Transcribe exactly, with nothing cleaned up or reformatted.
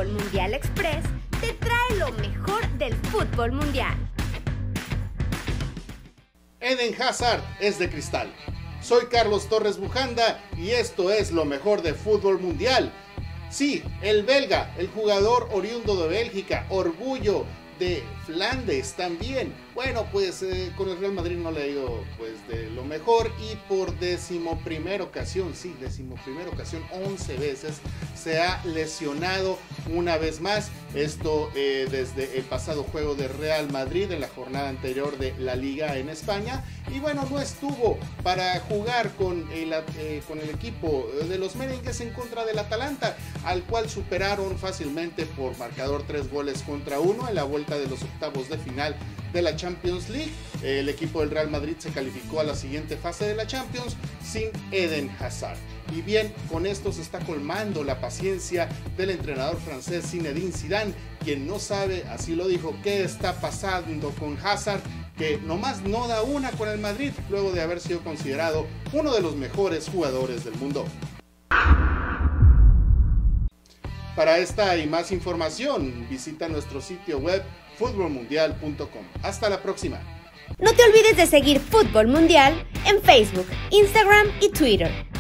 Fútbol Mundial Express te trae lo mejor del fútbol mundial. Eden Hazard es de cristal. Soy Carlos Torres Bujanda y esto es lo mejor de fútbol mundial. Sí, el belga, el jugador oriundo de Bélgica, orgullo de Flandes también. Bueno, pues eh, con el Real Madrid no le ha ido pues de lo mejor y por decimoprimera ocasión, sí, decimoprimera ocasión, once veces se ha lesionado una vez más. Esto eh, desde el pasado juego de Real Madrid en la jornada anterior de la Liga en España. Y bueno, no estuvo para jugar con el, eh, con el equipo de los merengues en contra del Atalanta, al cual superaron fácilmente por marcador tres goles contra uno en la vuelta de los octavos de final de la Champions League. El equipo del Real Madrid se calificó a la siguiente fase de la Champions sin Eden Hazard. Y bien, con esto se está colmando la paciencia del entrenador francés Zinedine Zidane, quien no sabe, así lo dijo, qué está pasando con Hazard, que nomás no da una con el Madrid luego de haber sido considerado uno de los mejores jugadores del mundo. Para esta y más información, visita nuestro sitio web fútbol mundial punto com. Hasta la próxima. No te olvides de seguir Fútbol Mundial en Facebook, Instagram y Twitter.